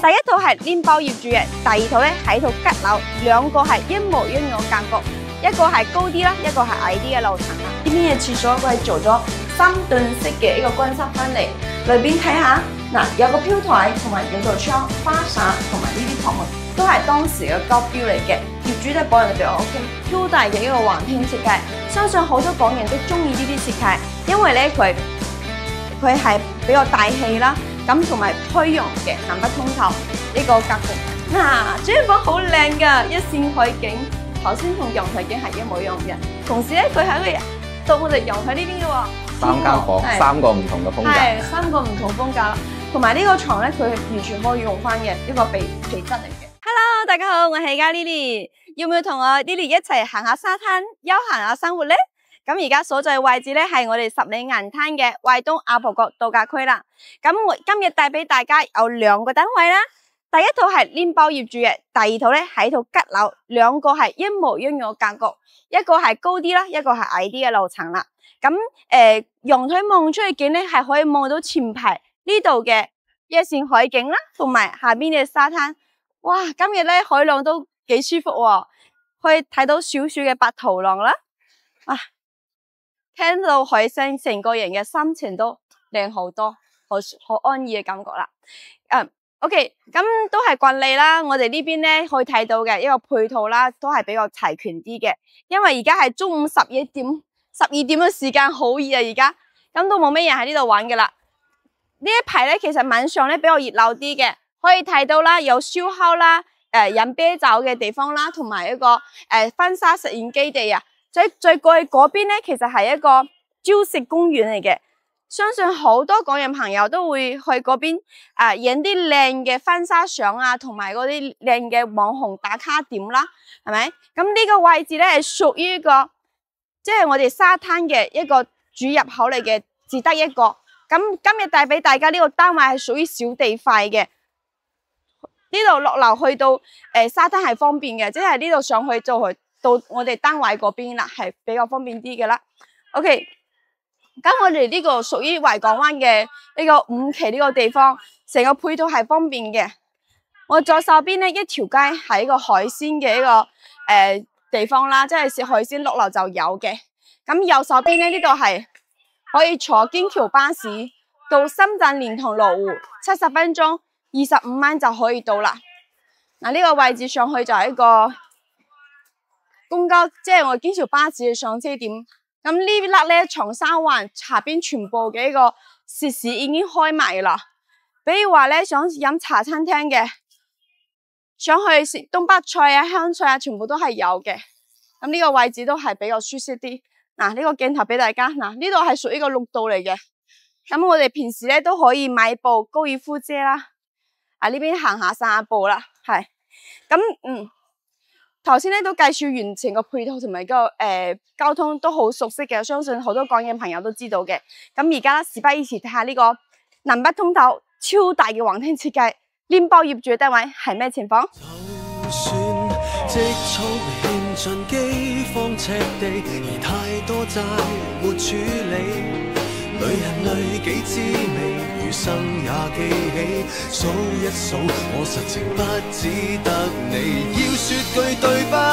第一套係拎包業主嘅，第二套咧係一套吉樓，兩個係一模一樣嘅格局，一個係高啲啦，一個係矮啲嘅樓層啦。呢邊嘅廁所佢係做咗3噸式嘅一個乾濕分離，裏邊睇下嗱，有個飄台同埋有道窗、花灑同埋呢啲旁門，都係當時嘅高標嚟嘅。業主都保養得比較 OK， 超大嘅一個橫廳設計，相信好多港人都中意呢啲設計，因為咧佢係比較大氣啦。咁同埋推陽嘅南北通透呢個格局，嗱，這房好靚噶，一線海景，頭先同陽台景係一模一樣嘅。同時咧，佢喺個到我哋陽台呢邊嘅喎 ，3間房，3個唔同嘅風格， 係3個唔同風格，同埋呢個床咧，佢完全可以用翻嘅一個皮質嚟嘅。Hello， 大家好，我係嘉 Lily， 要唔要同我 Lily 一齊行下沙灘，休閒下生活咧？咁而家所在位置咧係我哋十里銀灘嘅惠東阿婆角度假區啦。咁我今日帶俾大家有2個單位啦。第一套係拎包業主嘅，第二套咧係一套吉樓，兩個係一模一樣嘅格局，一個係高啲啦，一個係矮啲嘅樓層啦。咁陽台望出去景咧係可以望到前排呢度嘅一線海景啦，同埋下邊嘅沙灘。哇，今日咧海浪都幾舒服喎，可以睇到少少嘅白圖浪啦。啊！聽到海聲，成個人嘅心情都靚好多，好安逸嘅感覺啦。OK， 咁都係慣例啦。我哋呢邊咧可以睇到嘅一個配套啦，都係比較齊全啲嘅。因為而家係中午12點嘅時間，好熱啊！而家咁都冇咩人喺呢度玩嘅啦。呢一排咧，其實晚上咧比較熱鬧啲嘅，可以睇到啦，有燒烤啦，飲啤酒嘅地方啦，同埋一個婚紗實驗基地啊。再過去嗰邊咧，其實係一個礁石公園嚟嘅，相信好多港人朋友都會去嗰邊影啲靚嘅婚紗相啊，同埋嗰啲靚嘅網紅打卡點啦，係咪？咁呢個位置咧係屬於一個，即係我哋沙灘嘅一個主入口嚟嘅，只得一個。咁今日帶俾大家呢個單位係屬於小地塊嘅，呢度落樓去到沙灘係方便嘅，即係呢度上去就去到我哋單位嗰邊啦，係比較方便啲嘅啦。OK， 咁我哋呢個屬於維港灣嘅呢個5期呢個地方，成個配套係方便嘅。我左手邊呢一條街係一個海鮮嘅一個地方啦，即係食海鮮落樓就有嘅。咁右手邊呢度係可以坐京橋巴士到深圳蓮塘羅湖，70分鐘，25蚊就可以到啦。嗱，呢個位置上去就係一個公交，即係我京橋巴士嘅上車點。咁呢粒咧，長沙灣下邊全部嘅一個食肆已經開埋啦。比如話咧，想飲茶餐廳嘅，想去食東北菜啊、香菜啊，全部都係有嘅。咁呢個位置都係比較舒適啲。嗱，呢個鏡頭俾大家，嗱，呢度係屬於個綠道嚟嘅。咁我哋平時咧都可以買部高爾夫遮啦，呢邊行下散下步啦，係。咁頭先咧都介紹完成個配套同埋個交通都好熟悉嘅，相信好多港人朋友都知道嘅。咁而家事不宜遲，睇下呢個南北通透超大嘅橫廳設計，拎包業主嘅單位係咩情況？ 就算積蓄欠盡饑荒赤地，而太多債沒處理，女人淚幾滋味，餘生也記起，數一數我實情不只得你，要說句對不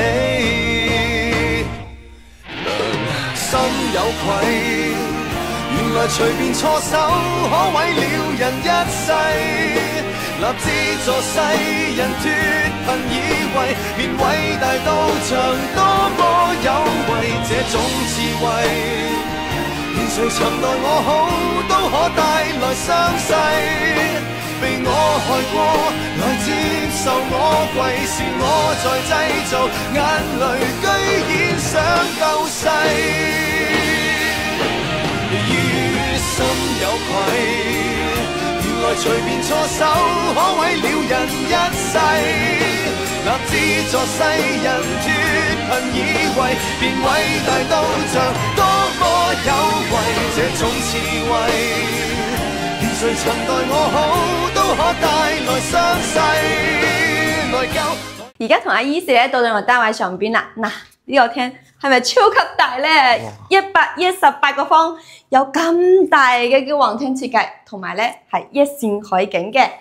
起，良心有愧，原來隨便錯手可毀了人一世，立志助世人脫貧以為，連偉大道場多麼有為，這種智慧連誰曾待我好都可帶來傷勢，被我害過來接受我跪，是我在製造眼淚，居然想救世，於心有愧，原來隨便錯手可毀了人一世，立志助世人脫貧以為，連偉大道場多麼有為，這種智慧連誰曾待我好都可帶來傷勢，內疚。 而家同阿姨姐到咗我單位上邊啦，嗱，呢個廳係咪超級大咧？118個方，有咁大嘅叫橫廳設計，同埋咧係一線海景嘅。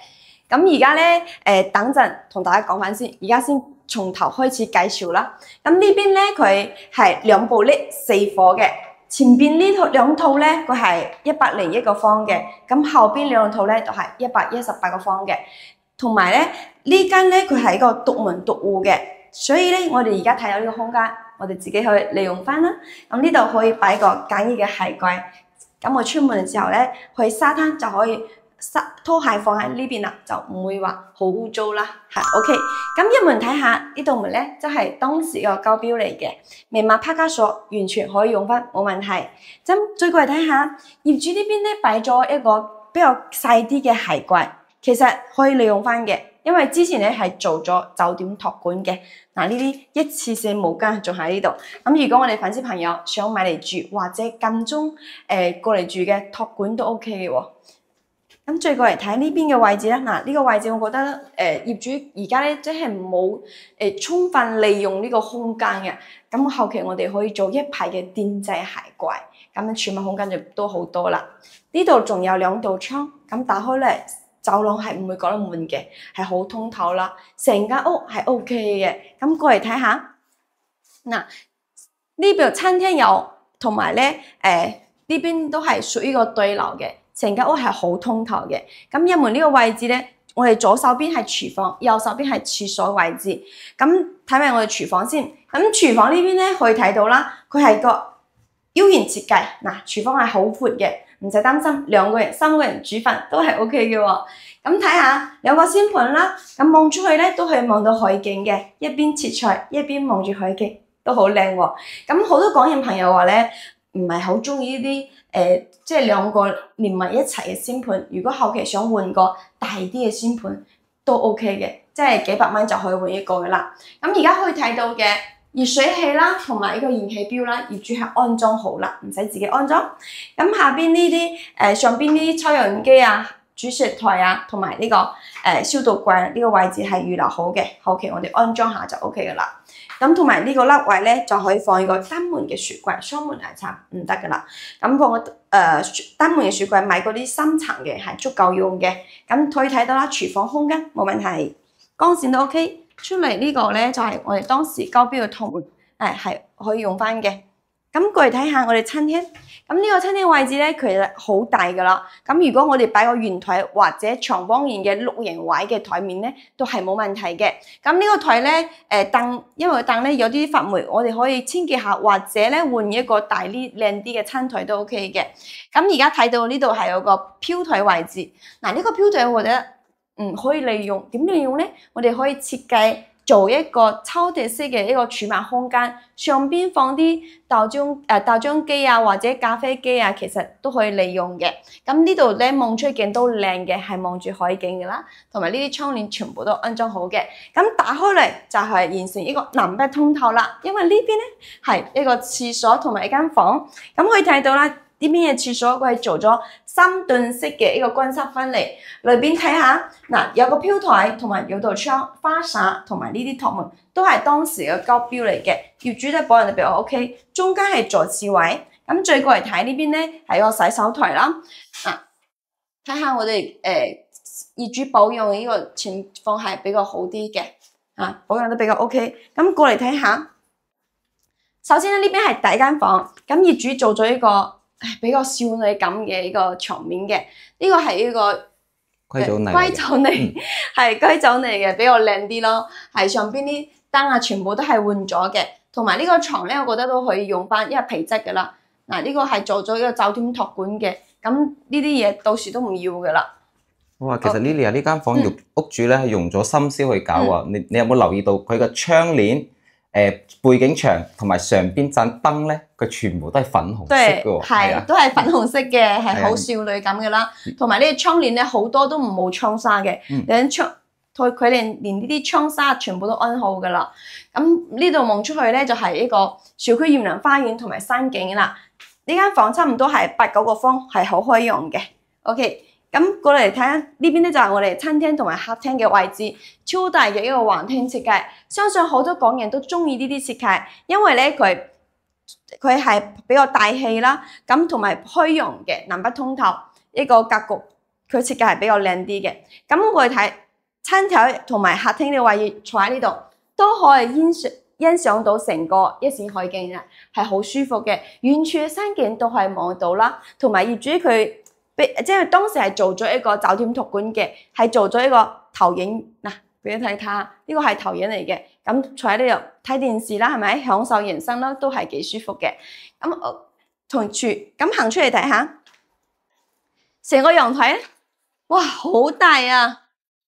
咁而家咧，等陣同大家講翻先，而家先從頭開始介紹啦。咁呢邊咧佢係兩部 LED 4火嘅，前邊呢兩套咧佢係101個方嘅，咁後邊兩套咧就係118個方嘅。同埋咧呢間咧佢係一個獨門獨戶嘅，所以咧我哋而家睇到呢個空間，我哋自己去利用翻啦。咁呢度可以擺個簡易嘅鞋櫃，咁我出門嘅時候咧去沙灘就可以拖鞋放喺呢邊啦，就唔會話好污糟啦。係 OK。咁一門睇下呢道門咧，就係當時個膠標嚟嘅，密碼拍卡鎖完全可以用翻，冇問題。咁再過嚟睇下業主呢邊咧擺咗一個比較細啲嘅鞋櫃。其實可以利用翻嘅，因為之前咧係做咗酒店託管嘅。嗱，呢啲一次性毛巾仲喺呢度。咁如果我哋粉絲朋友想買嚟住或者間中過嚟住嘅託管都 OK 嘅喎。咁再過嚟睇呢邊嘅位置啦。嗱，呢個位置我覺得業主而家咧即係冇充分利用呢個空間嘅。咁後期我哋可以做一排嘅電製鞋櫃，咁樣儲物空間就都好多啦。呢度仲有2道窗，咁打開咧。走廊係唔會覺得悶嘅，係好通透啦。成間屋係 OK 嘅。咁過嚟睇下，嗱呢邊餐廳有，同埋咧呢邊都係屬於個對流嘅。成間屋係好通透嘅。咁入門呢個位置咧，我哋左手邊係廚房，右手邊係廁所位置。咁睇埋我哋廚房先。咁廚房呢邊咧可以睇到啦，佢係個 U 型設計。嗱，廚房係好闊嘅。唔使擔心，2個人、3個人煮飯都係 OK 嘅喎。咁睇下2個先盤啦，咁望出去咧都可以望到海景嘅，一邊切菜一邊望住海景，都好靚喎。咁好多港人朋友話咧，唔係好中意呢啲即係2個連埋一齊嘅先盤。如果後期想換個大啲嘅先盤都 OK 嘅，即係幾百蚊就可以換一個嘅啦。咁而家可以睇到嘅。熱水器啦，同埋呢個燃氣錶啦，業主係安裝好啦，唔使自己安裝。咁下邊呢啲上邊呢啲抽油煙機啊、煮食台啊，同埋呢個消毒櫃呢個位置係預留好嘅，後期我哋安裝下就 OK 噶啦。咁同埋呢個凹位咧就可以放一個單門嘅雪櫃，雙門係插唔得噶啦。咁放個單門嘅雪櫃買嗰啲深層嘅係足夠用嘅。咁可以睇到啦，廚房空間冇問題，光線都 OK。出嚟呢個咧就係我哋當時交標嘅託門，係可以用翻嘅。咁過嚟睇下我哋餐廳，咁呢個餐廳位置咧其實好大噶啦。咁如果我哋擺個圓台或者長方形嘅6人位嘅台面咧，都係冇問題嘅。咁呢個台咧，凳，因為個凳咧有啲發霉，我哋可以清潔下，或者咧換一個大啲靚啲嘅餐台都 OK 嘅。咁而家睇到呢度係有個飄台位置，嗱呢個飄台我覺得。可以利用，點利用咧？我哋可以設計做一個抽屜式嘅一個儲物空間，上邊放啲豆漿機啊，或者咖啡機啊，其實都可以利用嘅。咁呢度咧望出鏡都靚嘅，係望住海景嘅啦，同埋呢啲窗簾全部都安裝好嘅。咁打開嚟就係形成一個南北通透啦，因為呢邊咧係一個廁所同埋一間房，咁可以睇到啦。呢邊嘅廁所佢係做咗3噸式嘅一個乾濕分離，裏邊睇下嗱，有個飄台同埋有道窗、花灑同埋呢啲托門都係當時嘅交標嚟嘅，業主咧保養得比較 OK。中間係坐廁位，咁再過嚟睇呢邊咧係個洗手台啦。睇下我哋業主保養呢個情況係比較好啲嘅，保養得比較 OK。咁過嚟睇下，首先咧呢邊係第一間房，咁業主做咗一個。比較少女感嘅一個牆面嘅，呢個係一個硅藻泥， 係硅藻泥嘅，比較靚啲咯。係上邊啲燈啊，全部都係換咗嘅，同埋呢個床咧，我覺得都可以用翻，因為皮質噶啦。嗱，呢個係做咗一個酒店託管嘅，咁呢啲嘢到時都唔要噶啦。 哇，其實 Lily 啊，呢間房屋主咧係用咗心思去搞啊！你有冇留意到佢個窗簾？背景牆同埋上邊盞燈咧，佢全部都係粉紅色嘅喎， 係都係粉紅色嘅，係好少女感嘅啦。同埋呢個窗簾咧，好多都唔冇窗紗嘅，佢連呢啲窗紗全部都安好嘅啦。咁呢度望出去咧，就係一個小區豔陽花園同埋山景啦。呢間房差唔多係8-9個方，係好可以用嘅。OK。咁過嚟睇下呢邊咧，就係我哋餐廳同埋客廳嘅位置，超大嘅一個橫廳設計，相信好多港人都中意呢啲設計，因為咧佢係比較大氣啦，咁同埋虛榮嘅南北通透一個格局， 佢設計係比較靚啲嘅。咁我哋睇餐台同埋客廳嘅位置坐喺呢度，都可以欣賞到成個一線海景啊，係好舒服嘅。遠處嘅山景都係望到啦，同埋業主佢即係當時係做咗一個酒店託管嘅，係做咗一個投影嗱，俾你睇下，呢個係投影嚟嘅。咁坐喺呢度睇電視啦，係咪享受人生啦，都係幾舒服嘅。咁同處咁行出嚟睇下，成個陽台咧，哇，好大啊！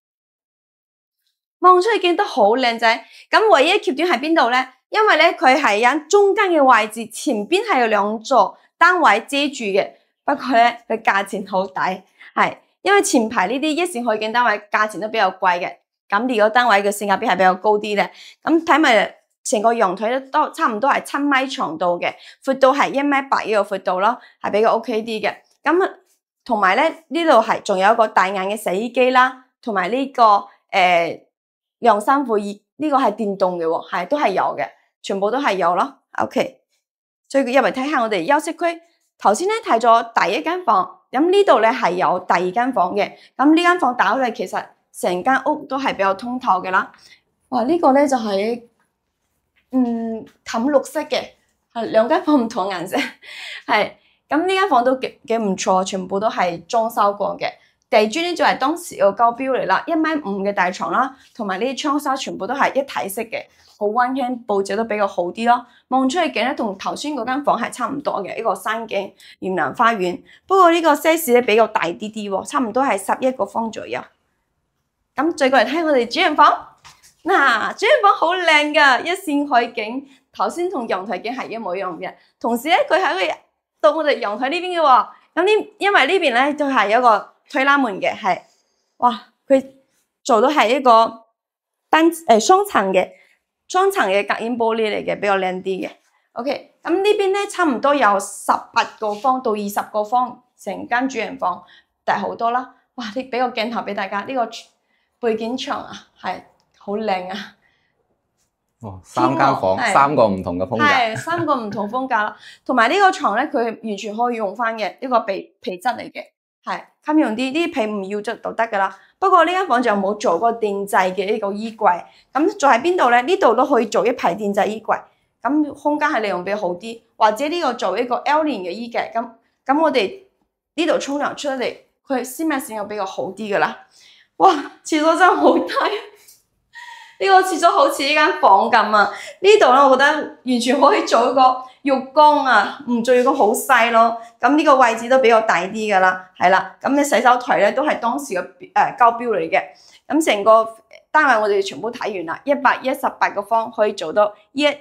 望出去見得好靚仔。咁唯一缺點喺邊度咧？因為咧佢係喺中間嘅位置，前邊係有兩座單位遮住嘅。不過咧佢價錢好抵，係因為前排呢啲一線海景單位價錢都比較貴嘅。咁如果單位嘅性價比係比較高啲咧，咁睇埋成個陽台咧都差唔多係7米長度嘅，闊度係1.8米呢個闊度咯，係比較 OK 啲嘅。咁同埋咧呢度係仲有一個大眼嘅洗衣機啦，同埋呢個晾衫褲衣，呢個係電動嘅喎，係都係有嘅，全部都係有咯。OK， 再入嚟睇下我哋休息區。頭先咧睇咗第一間房，咁呢度咧係有第二間房嘅。咁呢間房打開嚟，其實成間屋都係比較通透嘅啦。哇，呢個咧就係淡綠色嘅，係兩間房唔同顏色，係咁呢間房都幾唔錯，全部都係裝修過嘅。地磚咧就係當時個高標嚟啦，1.5米嘅大床啦，同埋呢啲窗紗全部都係一體式嘅，好溫馨，佈置都比較好啲咯。望出去景咧同頭先嗰間房係差唔多嘅，一個山景艷南花園。不過呢個 size 咧比較大啲啲喎，差唔多係11個方左右。咁再過嚟睇我哋主人房，嗱，主人房好靚噶，一線海景，頭先同陽台景係一模一樣嘅。同時咧佢喺到我哋陽台呢邊嘅喎，咁因為呢邊咧都係一個推拉門嘅，係哇，佢做到係一個雙層嘅隔音玻璃嚟嘅，比較靚啲嘅。OK， 咁呢邊咧差唔多有18個方到20個方，成間主人房大好多啦。哇，你俾個鏡頭俾大家，呢個背景牆啊，係好靚啊！ 哦，3間房，3個唔同嘅風格， 係3個唔同風格啦。同埋呢個床咧，佢完全可以用翻嘅，一個皮質嚟嘅。係襟用啲，呢啲皮唔要就得噶啦。不過呢間房就冇做過電製嘅呢個衣櫃，咁做喺邊度咧？呢度都可以做一排電製衣櫃，咁空間係利用比較好啲。或者呢個做一個 L 型嘅衣櫃，咁我哋呢度沖涼出嚟，佢私密性又比較好啲噶啦。哇，廁所真係好大，呢個廁所好似呢間房咁啊！呢度咧，我覺得完全可以做一個浴缸啊，唔做浴缸好細咯。咁呢個位置都比較大啲噶啦，係啦。咁你洗手台咧都係當時嘅高標嚟嘅。咁成個單位我哋全部睇完啦，118個方可以做到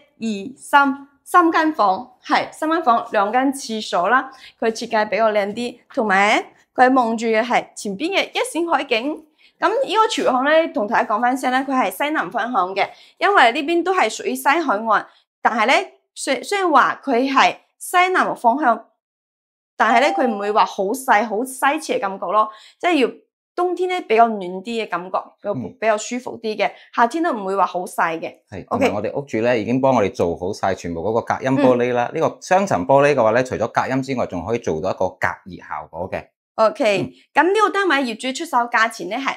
1、2、3間房，係3間房2間廁所啦。佢設計比較靚啲，同埋佢望住嘅係前邊嘅一線海景。咁呢個廚房咧，同大家講翻聲咧，佢係西南方向嘅，因為呢邊都係屬於西海岸，但係咧雖然話佢係西南方向，但係咧佢唔會話好細好西斜嘅感覺咯，即係要冬天咧比較暖啲嘅感覺，比較舒服啲嘅，夏天都唔會話好細嘅。 係，OK，我哋屋主咧已經幫我哋做好晒全部嗰個隔音玻璃啦。呢個雙層玻璃嘅話咧，除咗隔音之外，仲可以做到一個隔熱效果嘅。 OK，咁呢個單位業主出售價錢咧係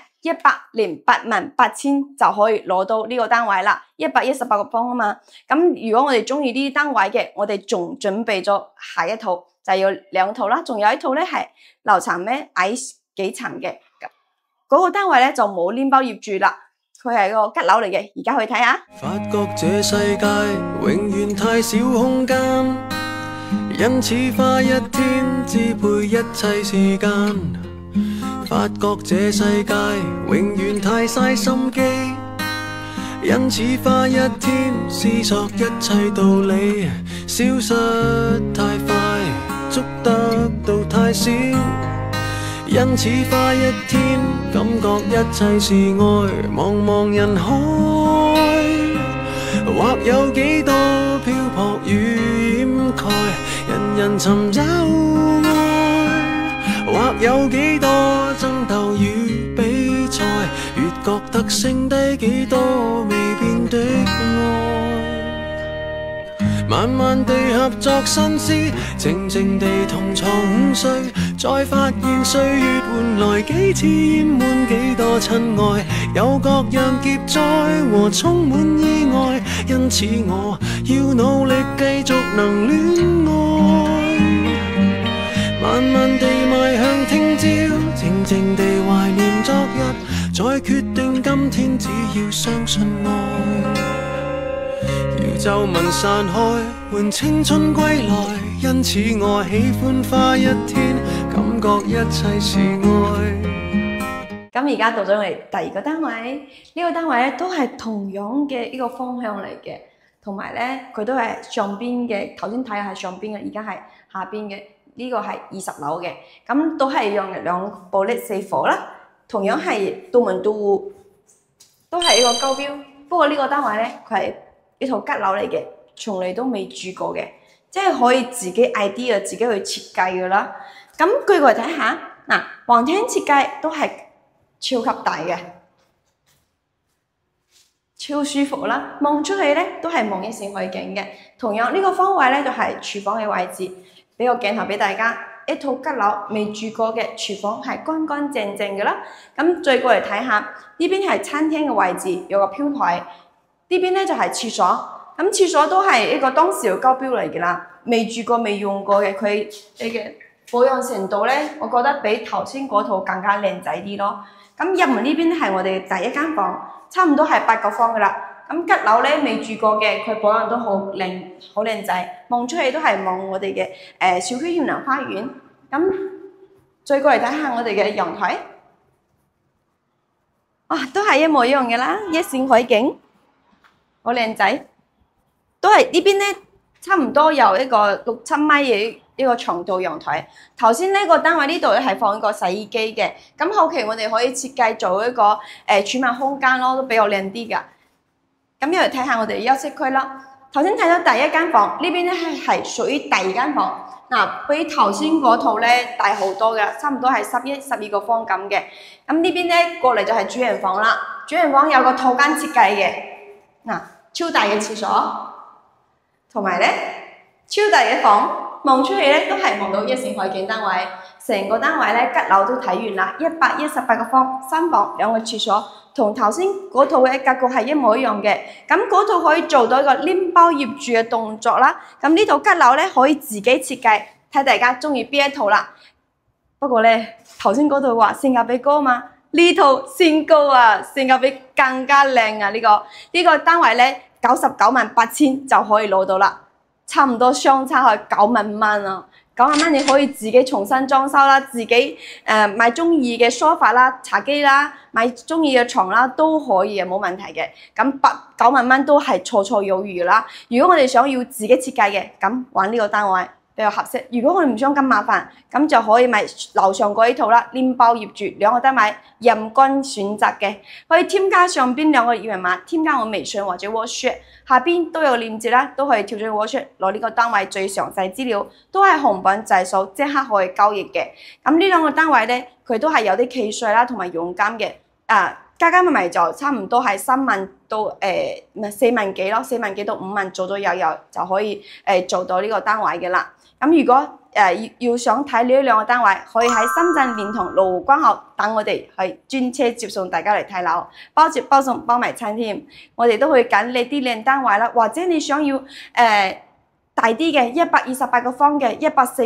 1088000就可以攞到呢個單位啦，118個方啊嘛。咁如果我哋中意呢啲單位嘅，我哋仲準備咗下一套，就有2套啦，仲有一套咧係樓層咧矮幾層嘅，嗰個單位咧就冇黏包業主啦，佢係個吉樓嚟嘅，而家去睇下。 發覺這世界永遠太少空間，因此花一天支配一切時間。發覺這世界永遠太嘥心機，因此花一天思索一切道理，消失太快，捉得到太少。因此花一天感覺一切是愛，茫茫人海，或有幾多漂泊與掩蓋，人人尋找愛，或有幾多爭鬥與比賽，越覺得剩低幾多未變的愛。 慢慢地合作新詩，靜靜地同床午睡，再發現歲月換來幾次淹滿幾多親愛，有各樣劫災和充滿意外，因此我要努力繼續能戀愛。慢慢地邁向聽朝，靜靜地懷念昨日，再決定今天只要相信愛。皺紋散開，換青春歸來，因此我喜歡花一天，感覺一切是愛。 咁而家到咗我哋第二個單位，呢個單位咧都係同樣嘅呢個方向嚟嘅，同埋咧佢都係上邊嘅，頭先睇係上邊嘅，而家係下邊嘅，呢個係20樓嘅，咁都係用2部 LED 4火啦，同樣係杜門杜戶，都係一個高標，不過呢個單位咧佢係呢套吉樓嚟嘅，從嚟都未住過嘅，即係可以自己 idea 自己去設計嘅啦。咁據過嚟睇下，嗱，橫廳設計都係超級大嘅，超舒服啦。望出去咧都係望一線海景嘅。同樣呢個方位咧就係廚房嘅位置，俾個鏡頭俾大家。一套吉樓未住過嘅廚房係乾乾淨淨嘅啦。咁再過嚟睇下，呢邊係餐廳嘅位置，有個飄台。呢邊咧就係廁所，咁廁所都係一個當時嘅高標嚟嘅啦，未住過未用過嘅，佢嘅保養程度咧，我覺得比頭先嗰套更加靚仔啲咯。咁入門呢邊係我哋第一間房，差唔多係8個方噶啦。咁吉樓咧未住過嘅，佢保養都好靚仔，望出去都係望我哋嘅小區耀南花園。咁再過嚟睇下我哋嘅陽台，都係一模一樣嘅啦，一線海景。好靚仔，都係呢邊咧，差唔多有一個6、7米嘅一個長度陽台。頭先呢個單位呢度咧係放一個洗衣機嘅，咁後期我哋可以設計做一個儲物空間咯，都比較靚啲噶。咁一嚟睇下我哋嘅休息區啦。頭先睇到第一間房，呢邊咧係屬於第二間房，比頭先嗰套咧大好多嘅，差唔多係11、12個方咁嘅。咁呢邊咧過嚟就係主人房啦，主人房有個套間設計嘅。超大嘅廁所，同埋咧超大嘅房，望出去咧都係望到一線海景單位。成個單位咧吉樓都睇完啦，118個方，3房2個廁所，同頭先嗰套嘅格局係一模一樣嘅。咁嗰套可以做到一個拎包入住嘅動作啦。咁呢套吉樓咧可以自己設計，睇大家中意邊一套啦。不過咧頭先嗰套話性價比高嘛。呢套先高啊，性價比更加靚啊！呢個單位咧998000就可以攞到啦，差唔多相差係9萬蚊啊！9萬蚊你可以自己重新裝修啦，自己買中意嘅梳化啦、茶几啦，買中意嘅床啦都可以啊，冇問題嘅。咁9萬蚊都係綽綽有餘啦。如果我哋想要自己設計嘅，咁玩呢個單位比較合適。如果我哋唔想咁麻煩，咁就可以買樓上嗰一套啦，拎包入住2個單位，任君選擇嘅。可以添加上邊2個二維碼，添加我微信或者 WhatsApp， 下邊都有鏈接啦，都可以跳轉 WhatsApp 攞呢個單位最詳細資料，都係紅本制數，即刻可以交易嘅。咁呢2個單位咧，佢都係有啲契稅啦，同埋佣金嘅。加埋就差唔多係3萬到4萬幾咯，4萬幾到5萬做到有就可以做到呢個單位嘅啦。咁如果要想睇呢2個單位，可以喺深圳蓮塘羅湖關口等我哋去專車接送大家嚟睇樓，包接包送包埋餐添。我哋都會揀你啲靚單位啦，或者你想要大啲嘅128個方嘅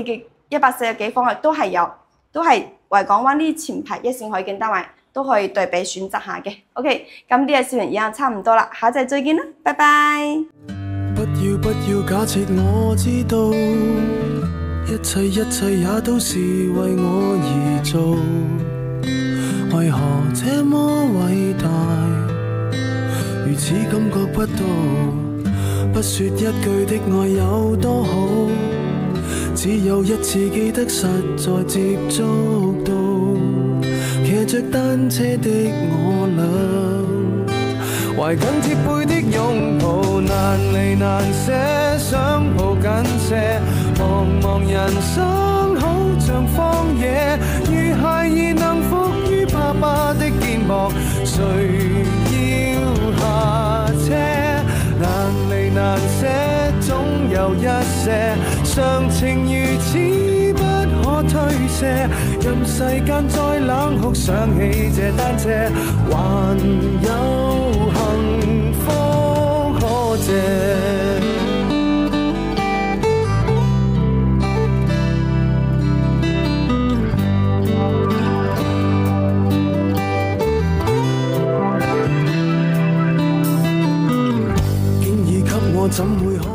140幾方嘅都係有，都係維港灣呢啲前排一線海景單位。都可以對比選擇下嘅。OK， 咁呢個視頻已經差唔多啦，下集再見啦，拜拜。 不要假設我知道，一切也都是為我而做，為何這麼偉大，如此感覺不到，不說一句的愛有多好，只有一次記得實在接觸到。騎着單車的我倆，懷緊貼背的擁抱，難離難捨，想抱緊些。茫人生好像荒野，如孩兒能伏於爸爸的肩膊，誰要下車？難離難捨，總有瀉，常情如此不可推卸，任世間再冷酷，想起這單車，還有幸福可借。怎會可